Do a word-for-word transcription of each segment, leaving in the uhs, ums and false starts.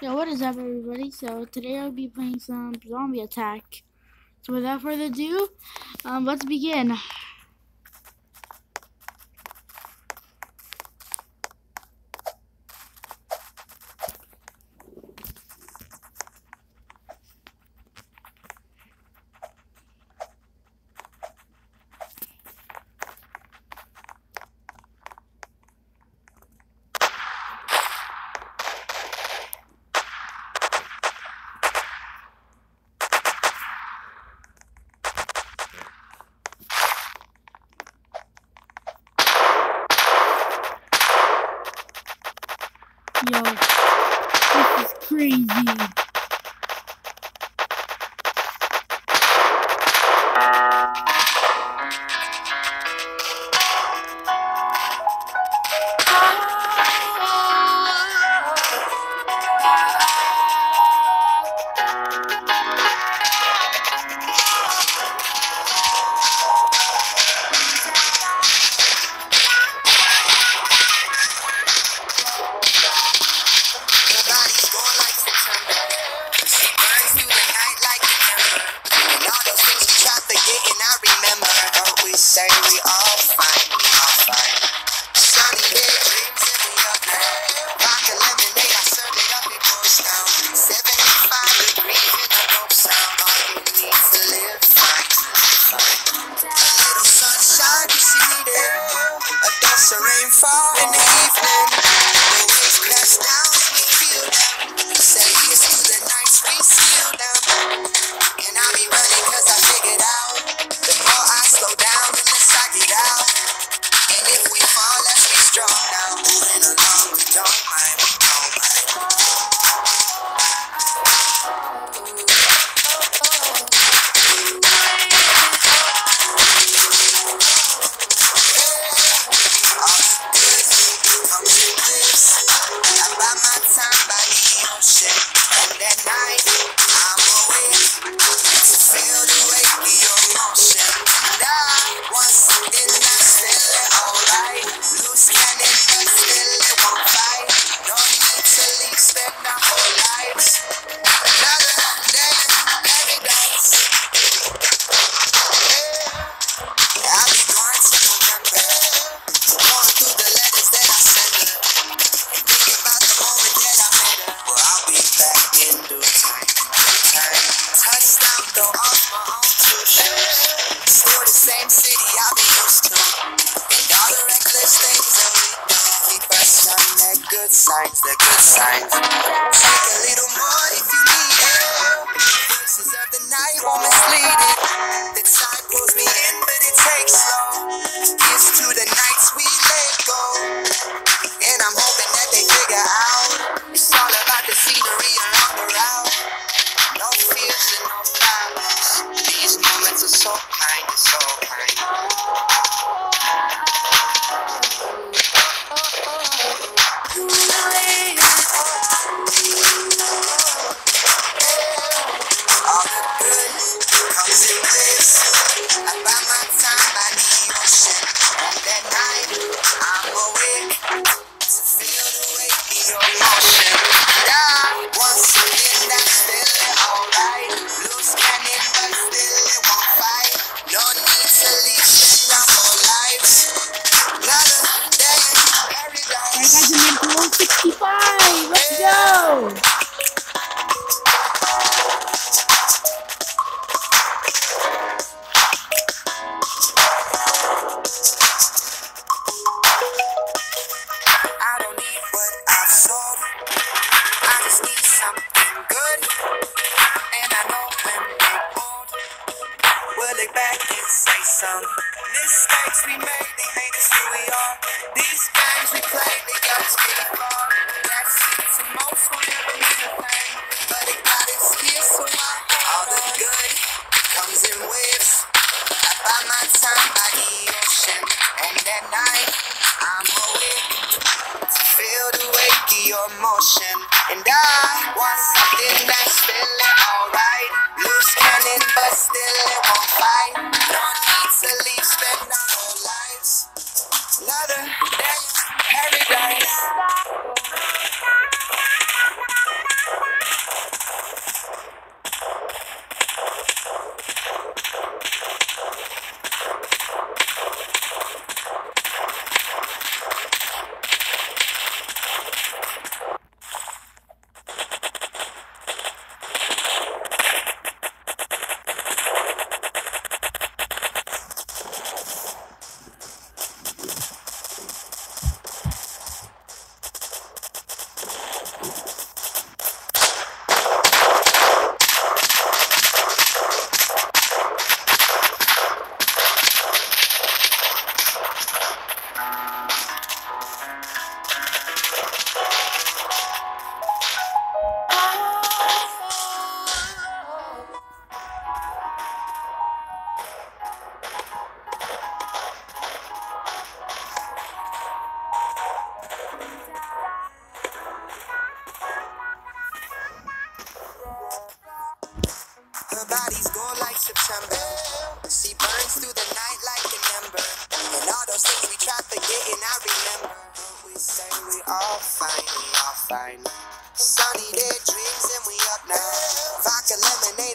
Yo, what is up, everybody? So today I'll be playing some Zombie Attack. So without further ado, um, let's begin. Yo, this is crazy. Say we all fine, we all fine. Sunny day dreams and we up now. Vodka lemonade, I serve it up, it goes down. seventy-five degrees and I don't sound. All you need to live fine, fine. A little sunshine, you see me there. A dose of rainfall in the evening. The waves crash down and we feel them. We say here's to the nights we seal them. And I'll be running cause I figured out. The more I slow down, the less I get out. And if we fall, let's be strong now. Moving along, we don't mind, we don't mind. All the good comes in bliss. I buy my time by the ocean. And at night, I'm awake to feel the weight of your emotion. And I want something that's feeling alright. Loose cannon, but still it won't fight. No need to leave, spend our whole lives. Another day, paradise. Yeah, I'll be going to November. Going through the letters that I send her. And thinking about the moment that I met her. Well, I'll be back in due time, due time. Touchdown, though, off my own two shoes. Still the same city I've been used to. And all the reckless things that we do. Keep us on the good signs, the good signs. Take a little more if you need it. Voices of the night won't mislead it. The time pulls me in, but it takes slow. Here's to the nights we let go. And I'm hoping that they figure out. It's all about the scenery along the route. No fears and no problems. These moments are so kind, it's so kind. All the good comes in bliss. I buy my time by the ocean. And that night, I'm awake to feel the weight of your emotion. And I want something that's feeling alright. Loose cannon, but still it won't fight. No need to leave, spend our whole lives. Another day in paradise. Alright guys, I'm into one sixty-five. Let's go. I don't need what I've sold. I just need something good. And I know when we're old, we'll look back and say some mistakes we made, they made us who we are. These games we play, they got us pretty far. That's it to most, we'll never mean a thing. But it got us here, so I all the good comes in waves. I buy my time by the ocean. And at night, I'm awake to feel the weight of your emotion. And I want something that's feeling alright. Loose cannon, but still it won't fight. No need to leave, spend our whole lives. Another day, paradise.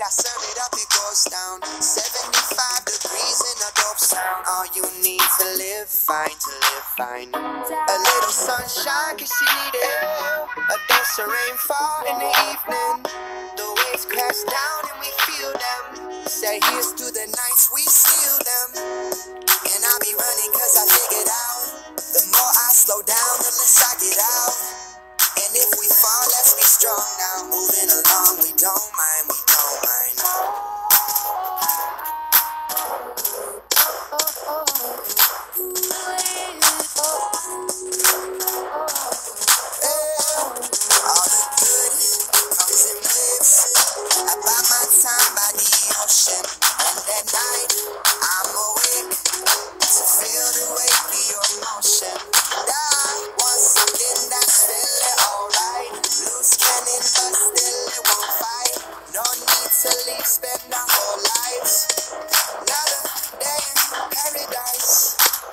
I serve it up, it goes down. seventy-five degrees in a dope sound. All you need to live fine, to live fine. A little sunshine, cause she need it. A dose of rainfall in the evening. The waves crash down and we feel them. Say here's to the nights we steal them. And I'll be running cause I figured out, the more I slow down, the less I get out. And if we fall, let's be strong now. Moving along, we don't mind, we don't mind. All the good comes in waves. I buy my time by the ocean. And at night, I'm awake to feel the weight of your emotion. And I want something that's feeling alright. Loose cannon, but still it won't fight. No need to leave, spend our whole lives. Another day in paradise.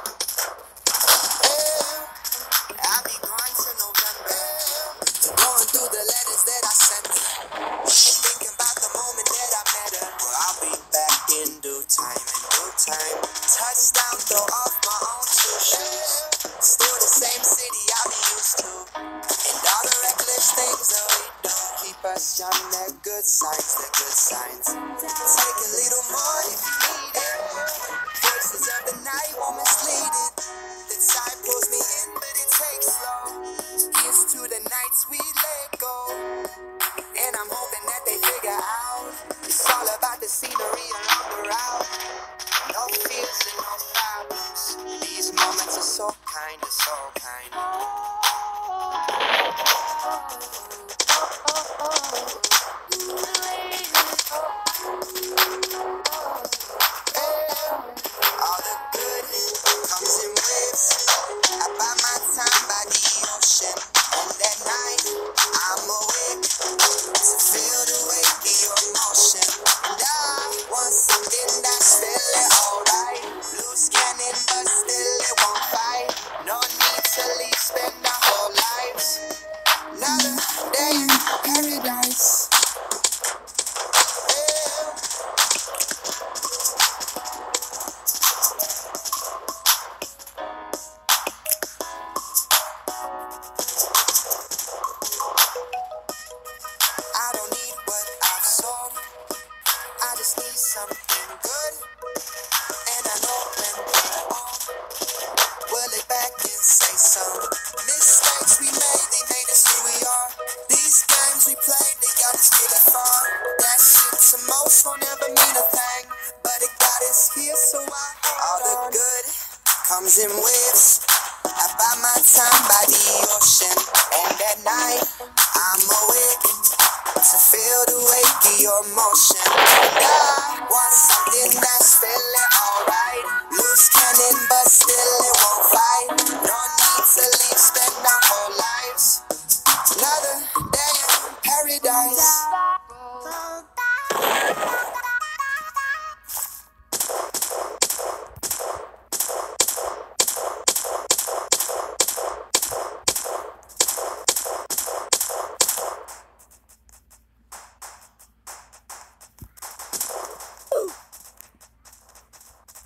Yeah. I'll be gone to November, going through the letters that I sent her, and thinking about the moment that I met her. Well, I'll be back in due time, in due time. Touchdown, throw off my own two shoes. Still the same city I'll be used to, and all the reckless things that we do keep us young. They're good signs, they're good signs. Take a little more if you need it. Voices of the night won't mislead it. The tide pulls me in, but it takes slow. Here's to the nights we let go. And I'm hoping that they figure out it's all about the scenery along the route. No fears and no problems. These moments are so kind, are so kind. All the good comes in waves. I buy my time by the ocean. And at night, I'm awake to feel the weight of your emotion. And I want something that's feeling alright. Loose cannon, but still it won't fight. No need to leave, spend our whole lives. Another day in paradise. I don't need what I've sold. I just need something good. And I know when we're old, we'll look back and say some mistakes we made, they made us who we are. These games we played, they got us really far. That shit to most won't ever mean a thing, but it got us here, so I all the good comes in waves. I buy my time by the ocean, and at night I'm awake to feel the weight of your emotion.